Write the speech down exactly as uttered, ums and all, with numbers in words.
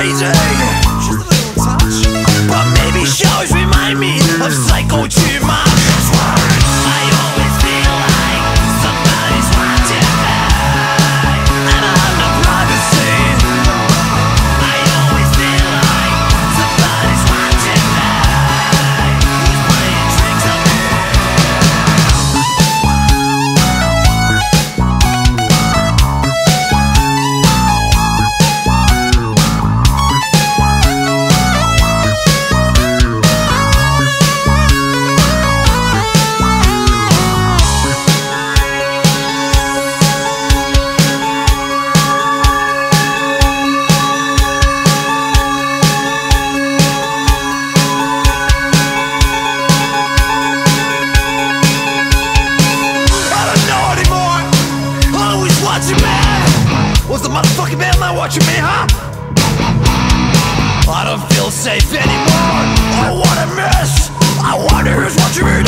crazy, just a little touch. But maybe she always remind me of psycho too much. That's why I always feel like somebody's watching me, and I have no privacy. I always feel like somebody's watching me, who's playing tricks on me. Was the motherfucking man not watching me, huh? I don't feel safe anymore. Oh, what a mess. I wonder who's watching me